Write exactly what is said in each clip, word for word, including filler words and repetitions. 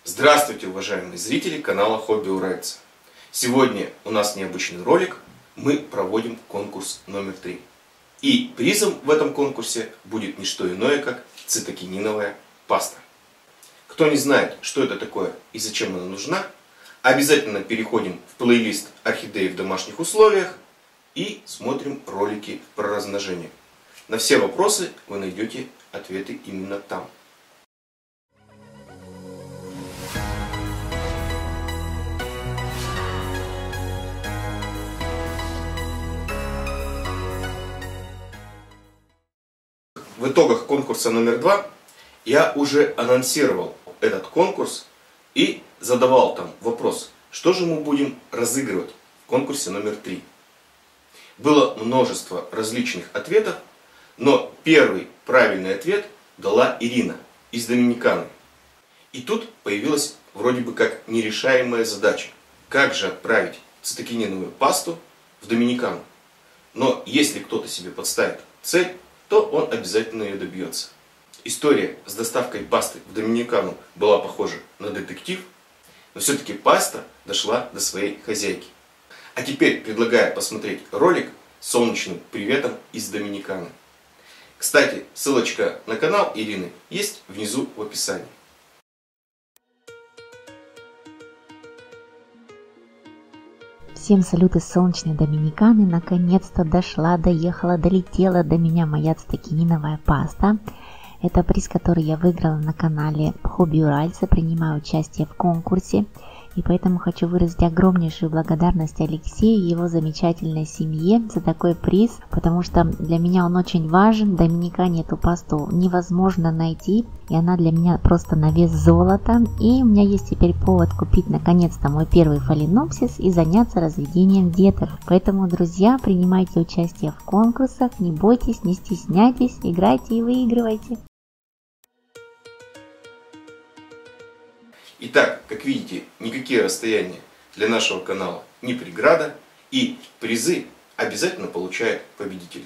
Здравствуйте, уважаемые зрители канала Хобби Уральца. Сегодня у нас необычный ролик. Мы проводим конкурс номер три. И призом в этом конкурсе будет не что иное, как цитокининовая паста. Кто не знает, что это такое и зачем она нужна, обязательно переходим в плейлист «Орхидеи в домашних условиях» и смотрим ролики про размножение. На все вопросы вы найдете ответы именно там. В итогах конкурса номер два я уже анонсировал этот конкурс и задавал там вопрос, что же мы будем разыгрывать в конкурсе номер три. Было множество различных ответов, но первый правильный ответ дала Ирина из Доминиканы. И тут появилась вроде бы как нерешаемая задача. Как же отправить цитокининовую пасту в Доминикану? Но если кто-то себе подставит цель, то он обязательно ее добьется. История с доставкой пасты в Доминикану была похожа на детектив, но все-таки паста дошла до своей хозяйки. А теперь предлагаю посмотреть ролик с солнечным приветом из Доминиканы. Кстати, ссылочка на канал Ирины есть внизу в описании. Всем салют из солнечной Доминиканы. Наконец-то дошла, доехала, долетела до меня моя цитокининовая паста. Это приз, который я выиграла на канале Хобби Уральца. Принимаю участие в конкурсе. И поэтому хочу выразить огромнейшую благодарность Алексею и его замечательной семье за такой приз. Потому что для меня он очень важен. В Доминикане эту пасту невозможно найти. И она для меня просто на вес золота. И у меня есть теперь повод купить наконец-то мой первый фаленопсис и заняться разведением деток. Поэтому, друзья, принимайте участие в конкурсах, не бойтесь, не стесняйтесь, играйте и выигрывайте. Итак, как видите, никакие расстояния для нашего канала не преграда, и призы обязательно получает победитель.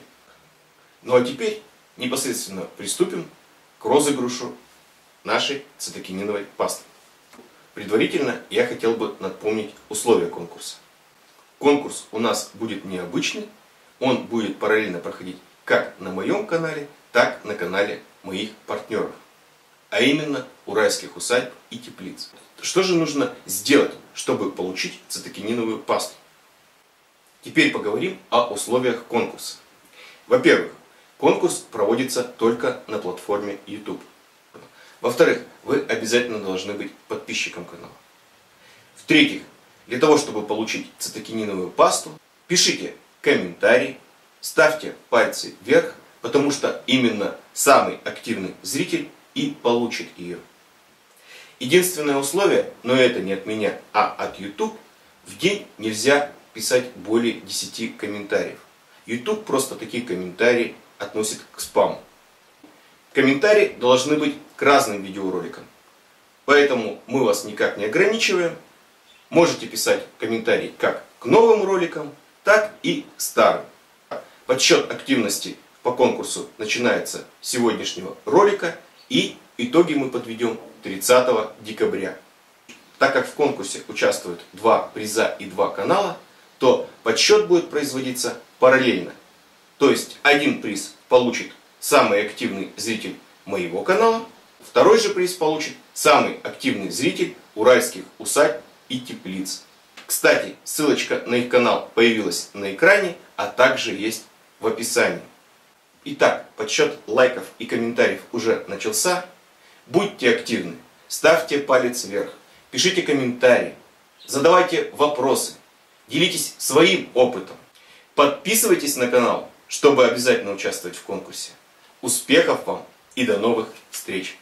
Ну а теперь непосредственно приступим к розыгрышу нашей цитокининовой пасты. Предварительно я хотел бы напомнить условия конкурса. Конкурс у нас будет необычный, он будет параллельно проходить как на моем канале, так и на канале моих партнеров. А именно уральских усадьб и теплиц. Что же нужно сделать, чтобы получить цитокининовую пасту? Теперь поговорим о условиях конкурса. Во-первых, конкурс проводится только на платформе YouTube. Во-вторых, вы обязательно должны быть подписчиком канала. В-третьих, для того, чтобы получить цитокининовую пасту, пишите комментарий, ставьте пальцы вверх, потому что именно самый активный зритель и получит ее. Единственное условие, но это не от меня, а от YouTube, в день нельзя писать более десяти комментариев. YouTube просто такие комментарии относит к спаму. Комментарии должны быть к разным видеороликам. Поэтому мы вас никак не ограничиваем. Можете писать комментарии как к новым роликам, так и к старым. Подсчет активности по конкурсу начинается с сегодняшнего ролика. И итоги мы подведем тридцатого декабря. Так как в конкурсе участвуют два приза и два канала, то подсчет будет производиться параллельно. То есть один приз получит самый активный зритель моего канала, второй же приз получит самый активный зритель уральских усадьб и теплиц. Кстати, ссылочка на их канал появилась на экране, а также есть в описании. Итак, подсчет лайков и комментариев уже начался. Будьте активны, ставьте палец вверх, пишите комментарии, задавайте вопросы, делитесь своим опытом. Подписывайтесь на канал, чтобы обязательно участвовать в конкурсе. Успехов вам и до новых встреч!